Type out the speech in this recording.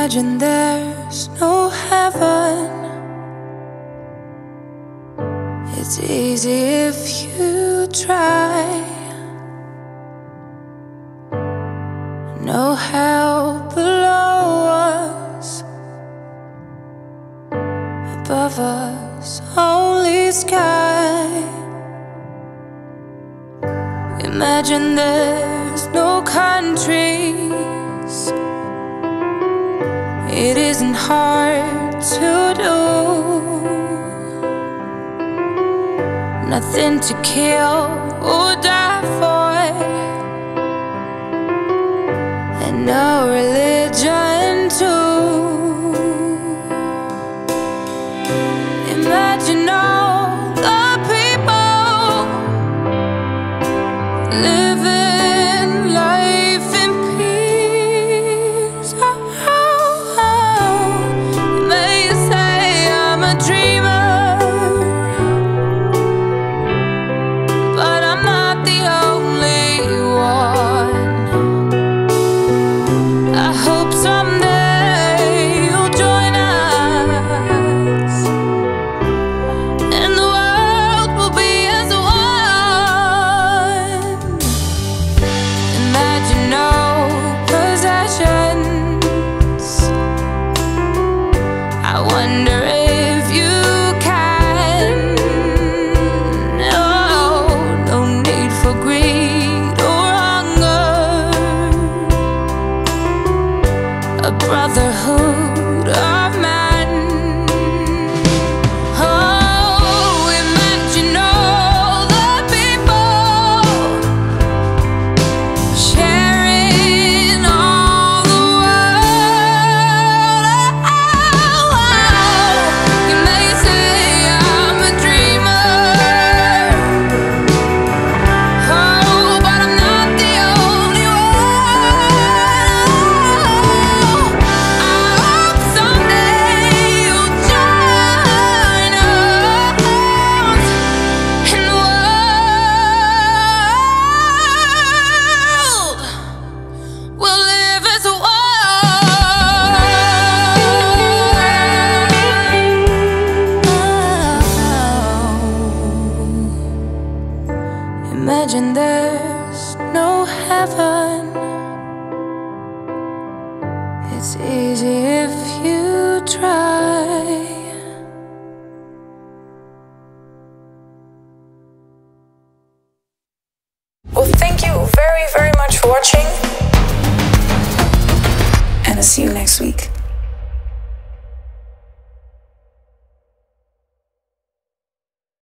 Imagine there's no heaven. It's easy if you try. No hell below us, above us only sky. Imagine there's no countries. It isn't hard to do. Nothing to kill or die for, and no religion too. Imagine all the people living life in peace. You may say I'm a dreamer, but I'm not the only one. I hope someday you'll join us, and the world will be as one. Imagine no possessions. I wonder if you can. Oh, no need for greed or hunger. A brotherhood of man. Oh, imagine all the people sharing all the world. You may say I'm a dreamer, oh, but I'm not the only one. I hope someday you'll join us, and the world will live as one. Imagine there's no heaven. It's easy if you try. Well, thank you very, very much for watching, and I'll see you next week.